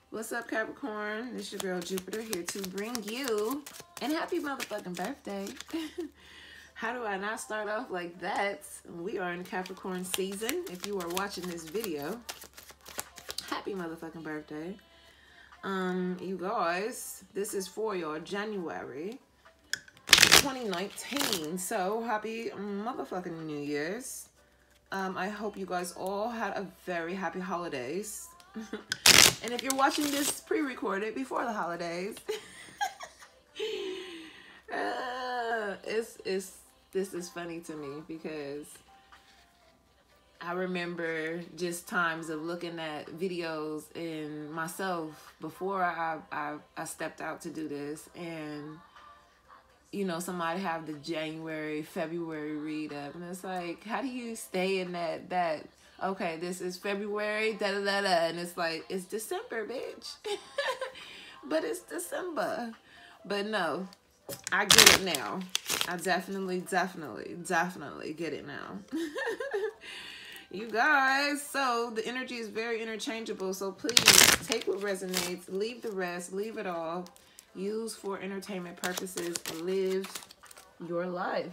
What's up, Capricorn? This your girl Jupiter here to bring you and happy motherfucking birthday. How do I not start off like that? We are in Capricorn season. If you are watching this video, happy motherfucking birthday. You guys, this is for your January 2019. So happy motherfucking New Year's. I hope you guys all had a very happy holidays. And if you're watching this pre-recorded before the holidays, this is funny to me because I remember just times of looking at videos in myself before I stepped out to do this, and you know, somebody have the January, February read up, and it's like, how do you stay in that okay, this is February, da-da-da-da, and it's like, it's December, bitch. But it's December. But no, I get it now. I definitely get it now. You guys, so the energy is very interchangeable, so please take what resonates, leave the rest, leave it all. Use for entertainment purposes, live your life.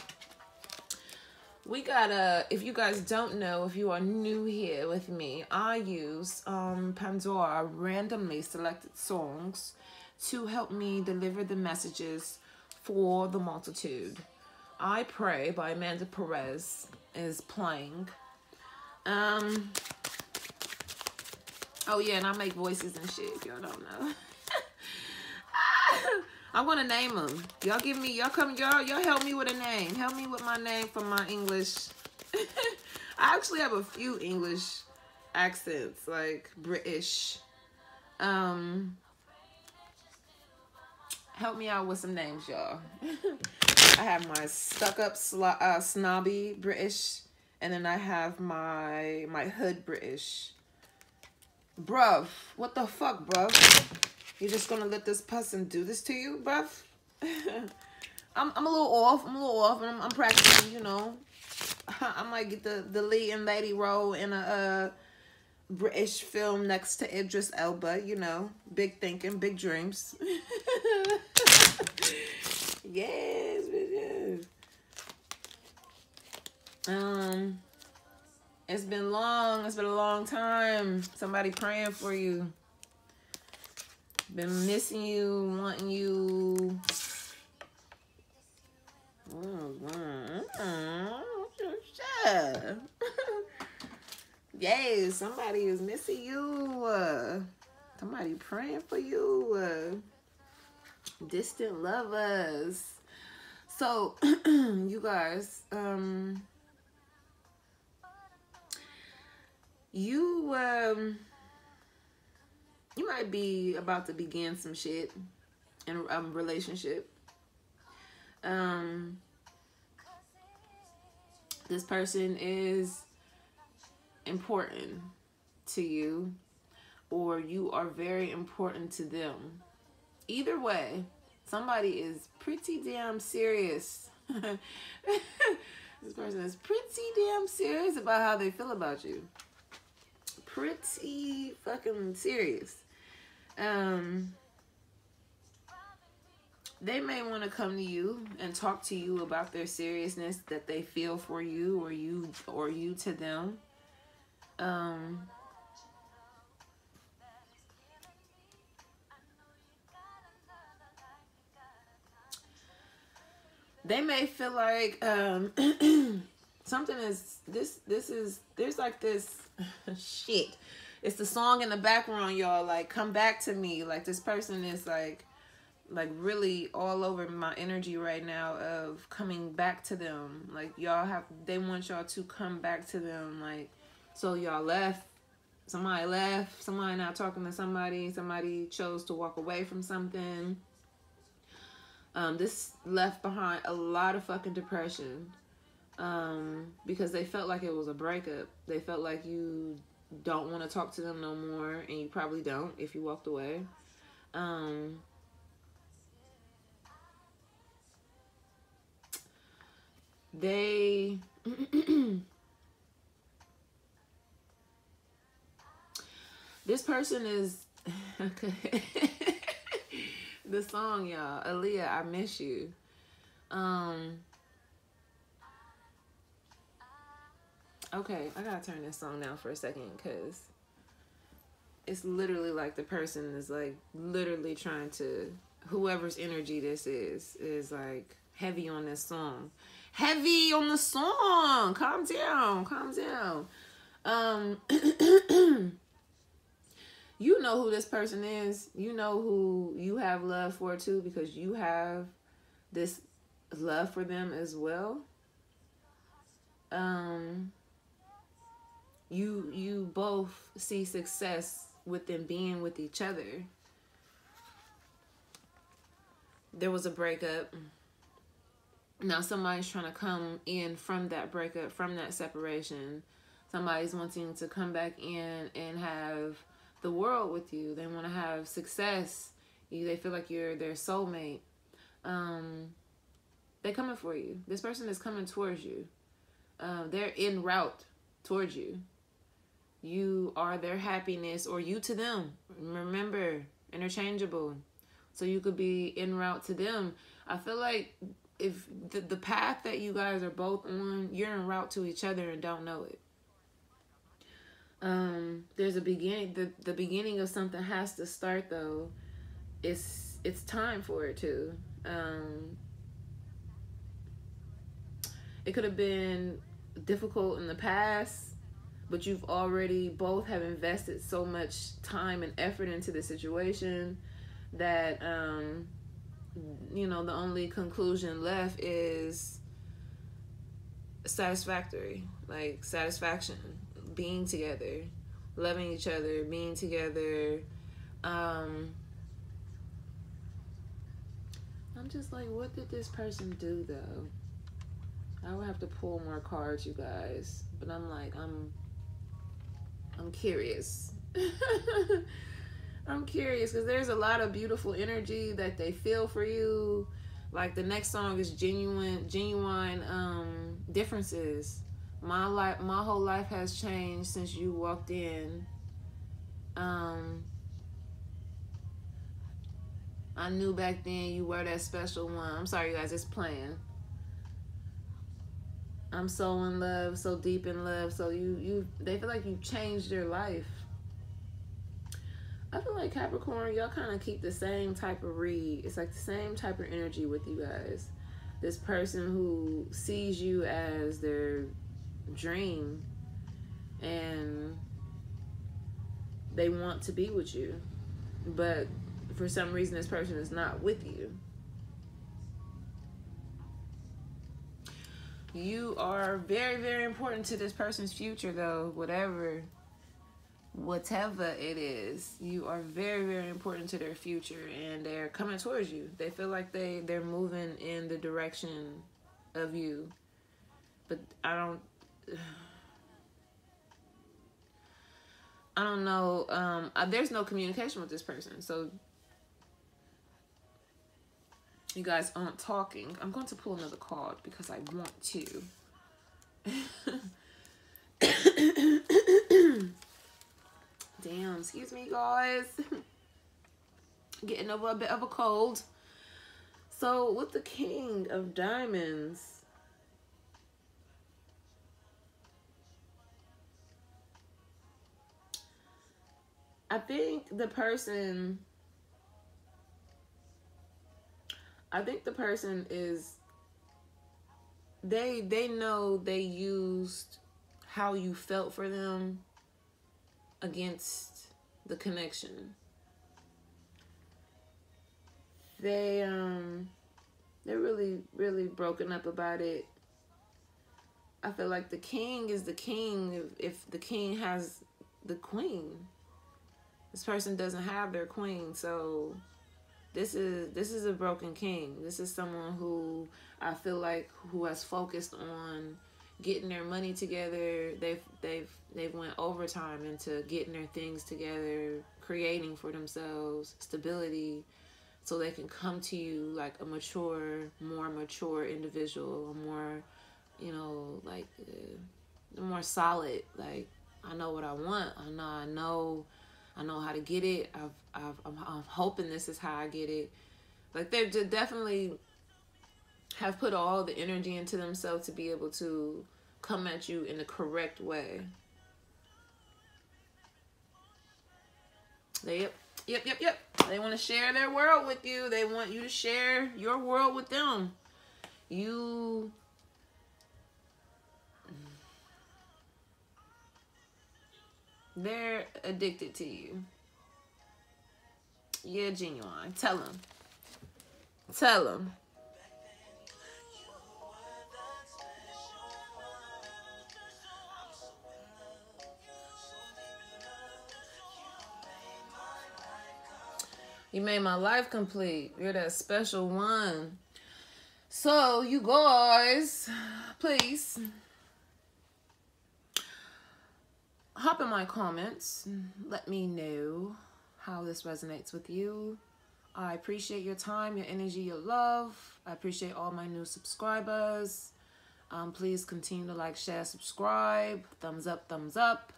We got if you guys don't know, if you are new here with me, I use Pandora randomly selected songs to help me deliver the messages for the multitude. I Pray by Amanda Perez is playing. Oh yeah, and I make voices and shit if y'all don't know. I want to name them. Y'all give me, y'all help me with a name. Help me with my name for my English. I actually have a few English accents, like British. Help me out with some names, y'all. I have my stuck-up, snobby British, and then I have my hood British. Bruv, what the fuck, bruv? You're just gonna let this person do this to you, bruv? I'm a little off, and I'm practicing, you know. I might get the lead and lady role in a British film next to Idris Elba, you know. Big thinking, big dreams. Yes, bitches. It's been a long time. Somebody praying for you. Been missing you, wanting you. Yay, somebody is missing you. Somebody praying for you. Distant lovers. So, you guys, you might be about to begin some shit in a relationship. This person is important to you, or you are very important to them. Either way, somebody is pretty damn serious. This person is pretty damn serious about how they feel about you. Pretty fucking serious. They may want to come to you and talk to you about their seriousness that they feel for you, or you to them. They may feel like something is there's like this shit. It's the song in the background, y'all, like, come back to me. Like, this person is like really all over my energy right now of coming back to them. Like, they want y'all to come back to them. Like, so y'all left, somebody not talking to somebody chose to walk away from something. This left behind a lot of fucking depression, because they felt like it was a breakup. They felt like you don't want to talk to them no more, and you probably don't if you walked away. This person is Okay. The song, y'all. Aaliyah, I Miss You. Okay, I gotta turn this song down for a second because it's literally like the person is like literally trying to, whoever's energy this is like heavy on this song. Heavy on the song. Calm down. Calm down. You know who this person is. You know who you have love for too, because you have this love for them as well. You both see success with them being with each other. There was a breakup. Now somebody's trying to come in from that breakup, from that separation. Somebody's wanting to come back in and have the world with you. They want to have success. They feel like you're their soulmate. They're coming for you. This person is coming towards you. They're en route towards you. You are their happiness, or you to them. Remember, interchangeable. So you could be en route to them. I feel like if the path that you guys are both on, you're en route to each other and don't know it. There's a beginning. The beginning of something has to start, though. It's time for it to. It could have been difficult in the past, but you've already both have invested so much time and effort into the situation that the only conclusion left is satisfactory, like satisfaction, being together, loving each other, being together. I'm just like, what did this person do though? I would have to pull more cards, you guys, but I'm like, I'm curious. I'm curious because there's a lot of beautiful energy that they feel for you. Like the next song is genuine differences. My whole life has changed since you walked in. I knew back then you were that special one. I'm sorry, you guys, it's playing. I'm so in love, so deep in love. So they feel like you've changed their life. I feel like Capricorn, y'all kind of keep the same type of read. It's like the same type of energy with you guys. This person who sees you as their dream and they want to be with you. But for some reason, this person is not with you. You are very, very important to this person's future, though. Whatever it is, you are very, very important to their future, and they're coming towards you. They feel like they're moving in the direction of you. But I don't know. There's no communication with this person, so you guys aren't talking. I'm going to pull another card because I want to. Damn, excuse me, guys. Getting over a bit of a cold. So, with the King of Diamonds, I think the person is, they know they used how you felt for them against the connection. They're really, really broken up about it. I feel like the king is the king if the king has the queen. This person doesn't have their queen, so this is a broken king. This is someone who I feel like who has focused on getting their money together. They've went overtime into getting their things together, creating for themselves stability, so they can come to you like a more mature individual, a more, like more solid. Like, I know what I want. I I know how to get it. I'm hoping this is how I get it. Like, they just definitely have put all the energy into themselves to be able to come at you in the correct way. Yep. They want to share their world with you. They want you to share your world with them. They're addicted to you. Yeah, Genuine. Tell them. Tell them. You made my life complete. You're that special one. So, you guys, please hop in my comments. Let me know how this resonates with you. I appreciate your time, your energy, your love. I appreciate all my new subscribers. Please continue to like, share, subscribe. Thumbs up, thumbs up.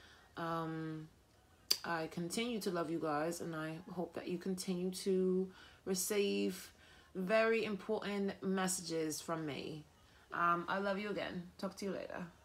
I continue to love you guys, and I hope that you continue to receive very important messages from me. I love you again. Talk to you later.